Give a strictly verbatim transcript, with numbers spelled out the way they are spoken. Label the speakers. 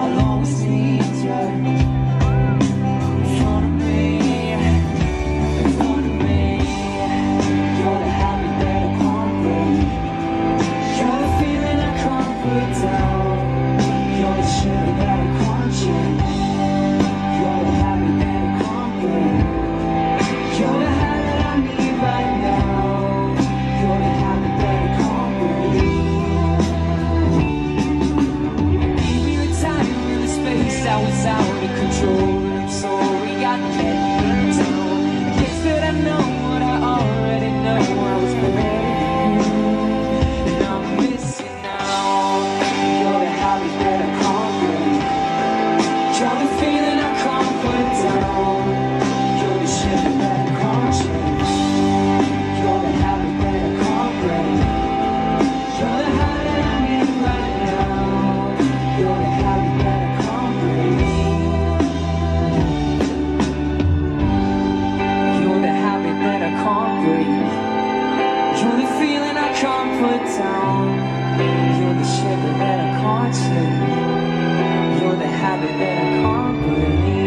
Speaker 1: I'll always need you. In front of me, in front of me. You're the habit that I can't break. You're the feeling I can't put down. You're the sugar that I can't change. You're the habit that I can't break. You're the habit I need right now. You're the habit that I can't break. Give me the time and the space. I was out of control, and I'm sorry I let you down. I guess that I know what I already know. I was prepared for you, and I'm missing now. You're the habit that I can't break. You're the feeling I can't put down. You're the shit that I can't change. You're the habit that I can't break. You're the habit I need right now. You're the habit that I can't break. You're the habit that I can't break. You're the feeling I can't put down. You're the shit that I can't change. You're the habit that I can't break.